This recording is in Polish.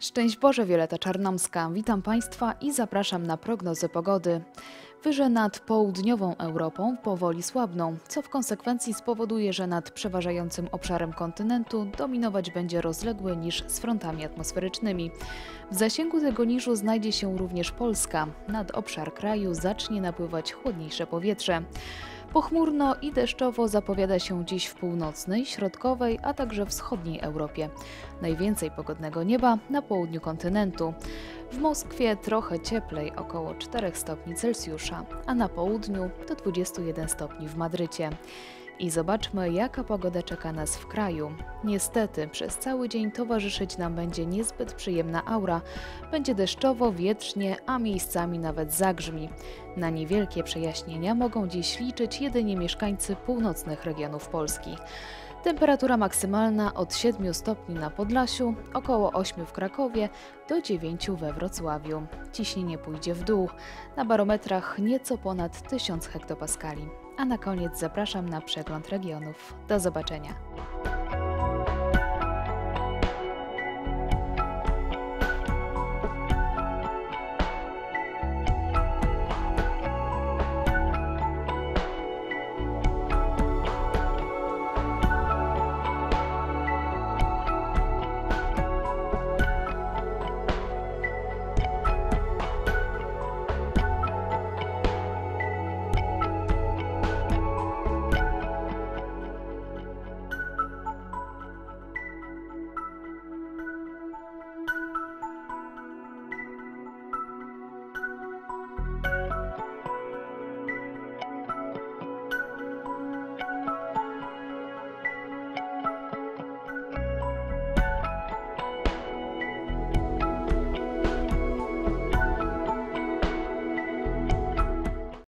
Szczęść Boże, Wioleta Czarnomska. Witam Państwa i zapraszam na prognozę pogody. Wyże nad południową Europą powoli słabną, co w konsekwencji spowoduje, że nad przeważającym obszarem kontynentu dominować będzie rozległy niż z frontami atmosferycznymi. W zasięgu tego niżu znajdzie się również Polska. Nad obszar kraju zacznie napływać chłodniejsze powietrze. Pochmurno i deszczowo zapowiada się dziś w północnej, środkowej, a także wschodniej Europie. Najwięcej pogodnego nieba na południu kontynentu. W Moskwie trochę cieplej, około 4 stopni Celsjusza, a na południu do 21 stopni w Madrycie. I zobaczmy, jaka pogoda czeka nas w kraju. Niestety, przez cały dzień towarzyszyć nam będzie niezbyt przyjemna aura. Będzie deszczowo, wietrznie, a miejscami nawet zagrzmi. Na niewielkie przejaśnienia mogą dziś liczyć jedynie mieszkańcy północnych regionów Polski. Temperatura maksymalna od 7 stopni na Podlasiu, około 8 w Krakowie, do 9 we Wrocławiu. Ciśnienie pójdzie w dół, na barometrach nieco ponad 1000 hektopaskali. A na koniec zapraszam na przegląd regionów. Do zobaczenia.